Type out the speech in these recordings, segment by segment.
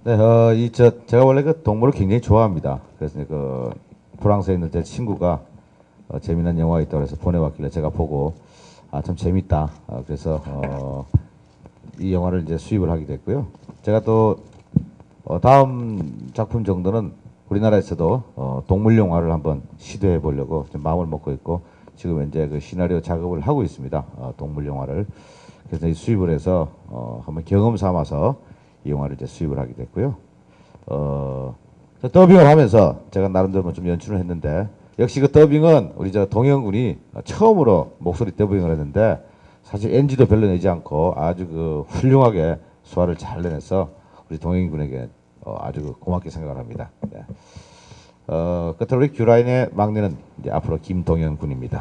네, 제가 원래 그 동물을 굉장히 좋아합니다. 그래서 프랑스에 있는 제 친구가 재미난 영화가 있다고 해서 보내왔길래 제가 보고, 참 재밌다. 그래서, 이 영화를 이제 수입을 하게 됐고요. 제가 또, 다음 작품 정도는 우리나라에서도, 동물 영화를 한번 시도해 보려고 좀 마음을 먹고 있고, 지금 이제 그 시나리오 작업을 하고 있습니다. 동물 영화를. 그래서 이 수입을 해서, 한번 경험 삼아서 이 영화를 이제 수입을 하게 됐고요. 더빙을 하면서 제가 나름대로 좀 연출을 했는데, 역시 그 더빙은 우리 저 동현 군이 처음으로 목소리 더빙을 했는데, 사실 NG도 별로 내지 않고 아주 그 훌륭하게 소화를 잘 내내서 우리 동현 군에게 아주 그 고맙게 생각을 합니다. 네. 끝으로 우리 규라인의 막내는 이제 앞으로 김동현 군입니다.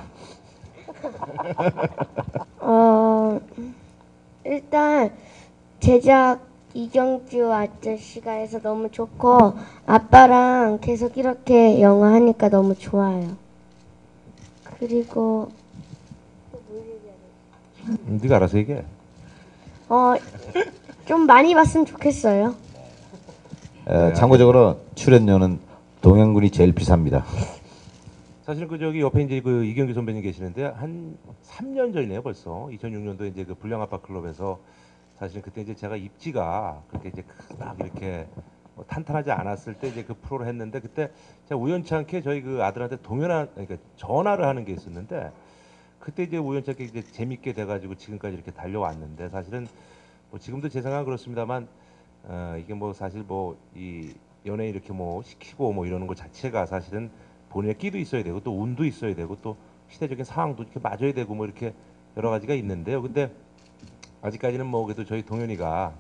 어, 일단 제작 이경주 아저씨가 해서 너무 좋고 아빠랑 계속 이렇게 영화 하니까 너무 좋아요. 그리고 네가 알아서 얘기해. 어, 좀 많이 봤으면 좋겠어요. 참고적으로 출연료는 동현 군이 제일 비쌉니다. 사실 그 저기 옆에 이제 그 이경규 선배님 계시는데 한 3년 전이네요 벌써. 2006년도 이제 그 불량 아빠 클럽에서 사실 그때 이제 제가 입지가 그렇게 이제 막 이렇게 뭐 탄탄하지 않았을 때 이제 그 프로를 했는데, 그때 제가 우연치 않게 저희 그 아들한테 그러니까 전화를 하는 게 있었는데, 그때 이제 우연치 않게 이제 재밌게 돼가지고 지금까지 이렇게 달려왔는데, 사실은 뭐 지금도 제 생각은 그렇습니다만, 이게 뭐 사실 뭐 이 연예인 이렇게 뭐 시키고 뭐 이러는 것 자체가 사실은 본인의 끼도 있어야 되고 또 운도 있어야 되고 또 시대적인 상황도 이렇게 맞아야 되고 뭐 이렇게 여러 가지가 있는데요. 근데 아직까지는 뭐 그래도 저희 동현이가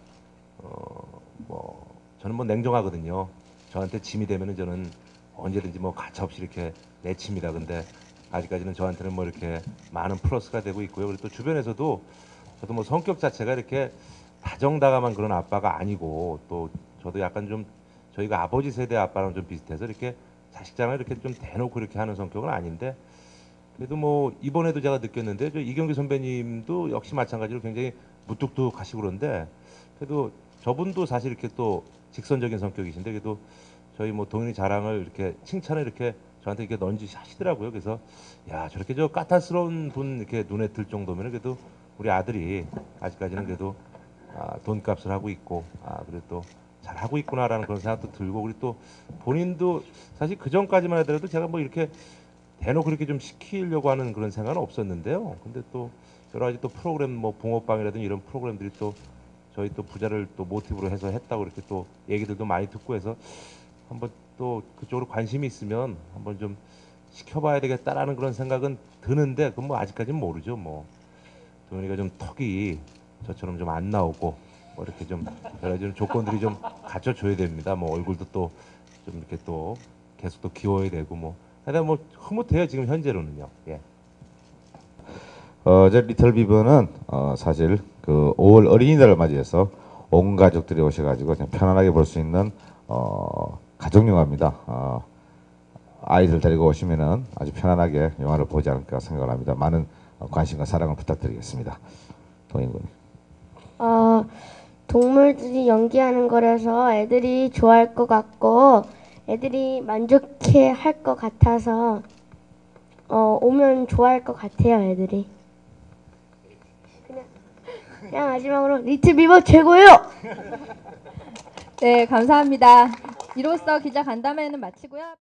뭐 저는 뭐 냉정하거든요. 저한테 짐이 되면은 저는 언제든지 뭐 가차없이 이렇게 내칩니다. 근데 아직까지는 저한테는 뭐 이렇게 많은 플러스가 되고 있고요. 그리고 또 주변에서도 저도 뭐 성격 자체가 이렇게 다정다감한 그런 아빠가 아니고, 또 저도 약간 좀 저희가 아버지 세대 아빠랑 좀 비슷해서 이렇게 자식 자랑을 이렇게 좀 대놓고 이렇게 하는 성격은 아닌데, 그래도 뭐 이번에도 제가 느꼈는데 저 이경규 선배님도 역시 마찬가지로 굉장히 무뚝뚝하시고 그런데, 그래도 저분도 사실 이렇게 또 직선적인 성격이신데, 그래도 저희 뭐 동현이 자랑을 이렇게 칭찬을 이렇게 저한테 이렇게 넌지시하시더라고요. 그래서 야, 저렇게 저 까탈스러운 분 이렇게 눈에 들 정도면 그래도 우리 아들이 아직까지는 그래도 돈값을 하고 있고, 그래도 또 잘하고 있구나라는 그런 생각도 들고, 그리고 또 본인도 사실 그 전까지만 하더라도 제가 뭐 이렇게 대놓고 그렇게 좀 시키려고 하는 그런 생각은 없었는데요. 근데 또 여러 가지 또 프로그램 뭐 붕어빵이라든지 이런 프로그램들이 또 저희 또 부자를 또 모티브로 해서 했다고 이렇게 또 얘기들도 많이 듣고 해서 한번 또 그쪽으로 관심이 있으면 한번 좀 시켜봐야 되겠다라는 그런 생각은 드는데, 그건 뭐 아직까지는 모르죠. 뭐 동현이가 좀 턱이 저처럼 좀 안 나오고 뭐 이렇게 좀 여러 가지 조건들이 좀 갖춰줘야 됩니다. 뭐 얼굴도 또 좀 이렇게 또 계속 또 키워야 되고 뭐 하여튼 뭐 흐뭇해요 지금 현재로는요. 예. 제 리틀 비버는 사실 그 5월 어린이날을 맞이해서 온 가족들이 오셔가지고 그냥 편안하게 볼 수 있는 가족 영화입니다. 아이들 데리고 오시면은 아주 편안하게 영화를 보지 않을까 생각을 합니다. 많은 관심과 사랑을 부탁드리겠습니다. 동인군. 어, 동물들이 연기하는 거라서 애들이 좋아할 것 같고 애들이 만족해 할 것 같아서 오면 좋아할 것 같아요, 애들이. 그냥 마지막으로 리틀 비버 최고요. 네, 감사합니다. 이로써 기자 간담회는 마치고요.